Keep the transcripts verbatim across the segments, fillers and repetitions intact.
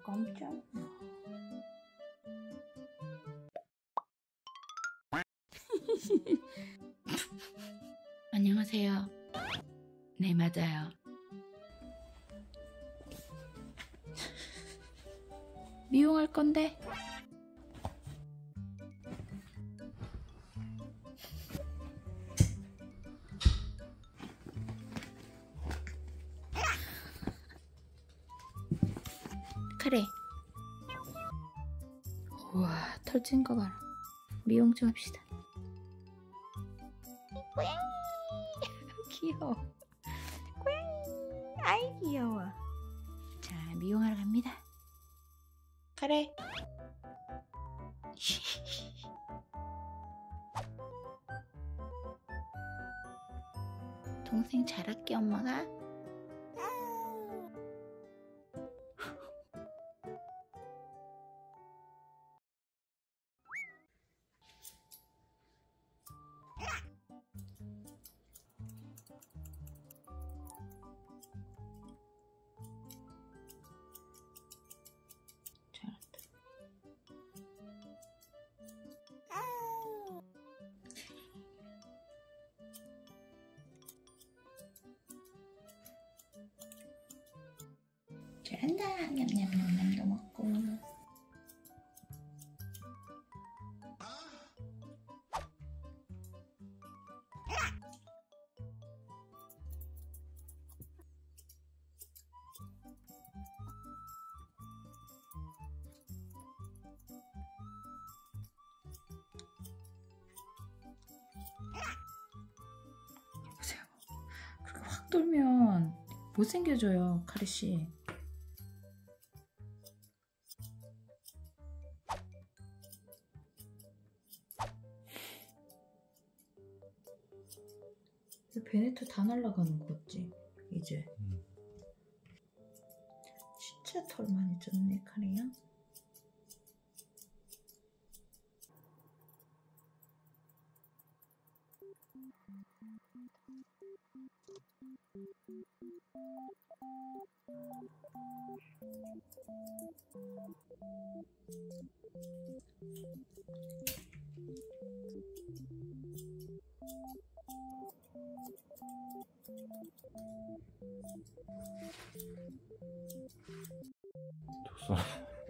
깜짝이야. 안녕하세요. 네, 맞아요. 미용할 건데. 그래. 우와, 털찐 거 봐라. 미용 좀 합시다. 귀여워. 아이 귀여워. 자, 미용하러 갑니다. 그래. 동생 잘할게, 엄마가. 잘한다. 잘한다. 냠냠냠냠도 먹고. 보세요. 그렇게 확 돌면 못생겨져요, 카리씨. 베네트 다 날라가는 거 같지? 이제. 음. 진짜 털 많이 쪘네, 카리야. 독서.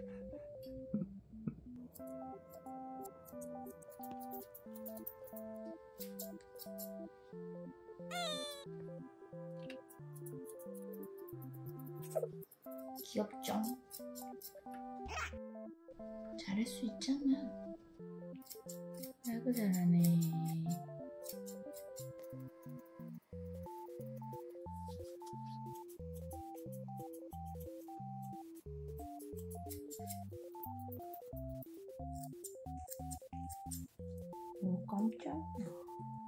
귀엽죠? 잘할 수 있잖아. 아이고 잘하네. 오, 깜짝이야.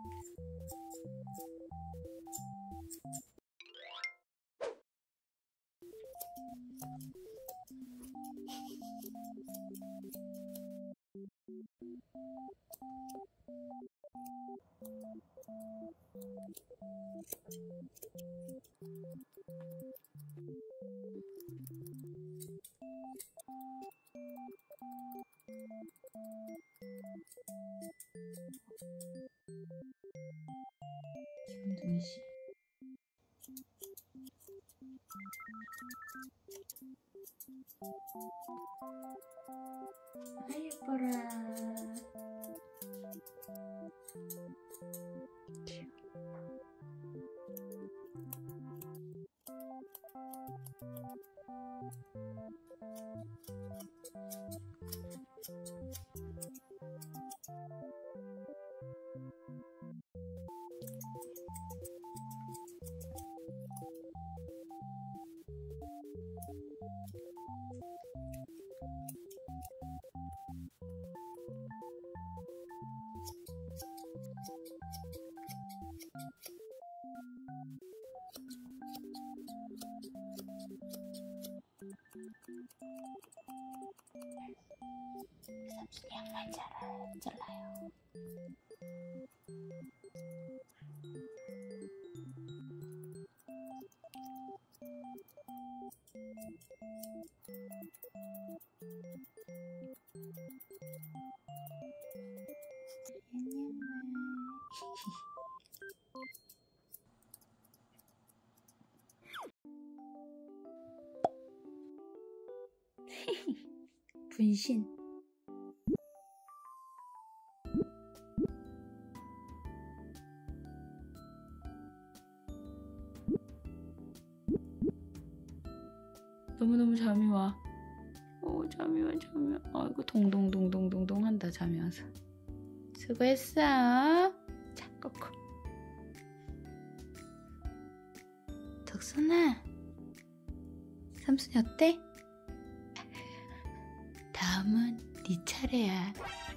김동희 씨. 아, 예뻐라. 삼촌이 양말 잘라요. 잘라요. 분신. 너무너무 잠이 와. 어, 잠이 와, 잠이 와. 아이고, 동동동동동동 한다, 잠이 와서. 수고했어. 자, 꼬꼬. 덕선아, 삼순이 어때? 다음은 네 차례야.